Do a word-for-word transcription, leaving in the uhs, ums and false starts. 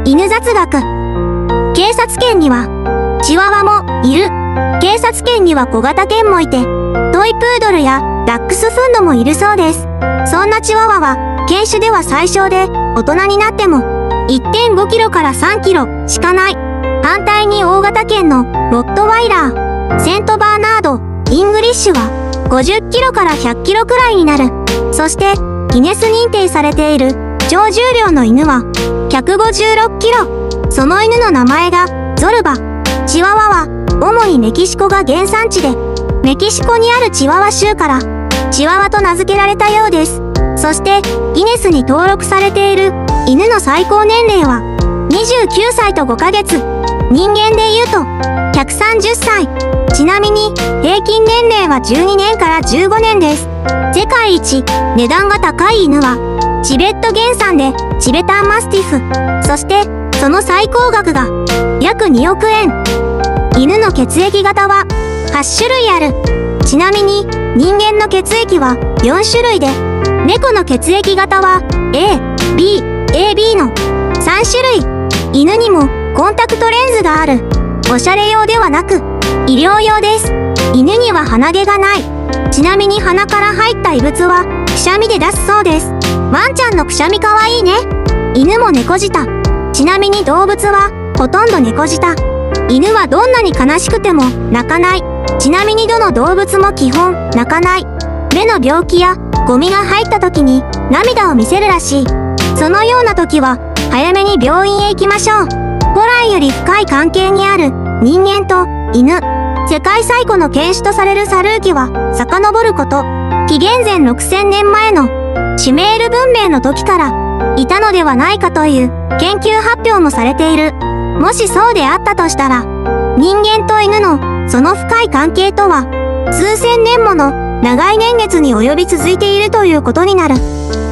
犬雑学。警察犬には、チワワもいる。警察犬には小型犬もいて、トイプードルやダックスフンドもいるそうです。そんなチワワは、犬種では最小で、大人になっても、いってんごキロからさんキロしかない。反対に大型犬のロットワイラー、セントバーナード、イングリッシュは、ごじゅっキロからひゃっキロくらいになる。そして、ギネス認定されている、超重量の犬は、ひゃくごじゅうろっキロ。その犬の名前が、ゾルバ。チワワは、主にメキシコが原産地で、メキシコにあるチワワ州から、チワワと名付けられたようです。そして、ギネスに登録されている、犬の最高年齢は、にじゅうきゅうさいとごかげつ。人間で言うと、ひゃくさんじゅっさい。ちなみに、平均年齢はじゅうにねんからじゅうごねんです。世界一、値段が高い犬は、チベット原産で、チベタンマスティフ。そして、その最高額が、約におくえん。犬の血液型は、はちしゅるいある。ちなみに、人間の血液はよんしゅるいで、猫の血液型は、A、B、エービー のさんしゅるい。犬にも、コンタクトレンズがある。おしゃれ用ではなく、医療用です。犬には鼻毛がない。ちなみに鼻から入った異物は、くしゃみで出すそうです。ワンちゃんのくしゃみかわいいね。犬も猫舌。ちなみに動物は、ほとんど猫舌。犬はどんなに悲しくても、泣かない。ちなみにどの動物も基本、泣かない。目の病気や、ゴミが入った時に、涙を見せるらしい。そのような時は、早めに病院へ行きましょう。古来より深い関係にある、人間と、犬。世界最古の犬種とされるサルーキは、遡ること、紀元前ろくせんねんまえの、シュメール文明の時から、いたのではないかという、研究発表もされている。もしそうであったとしたら、人間と犬の、その深い関係とは、数千年もの、長い年月に及び続いているということになる。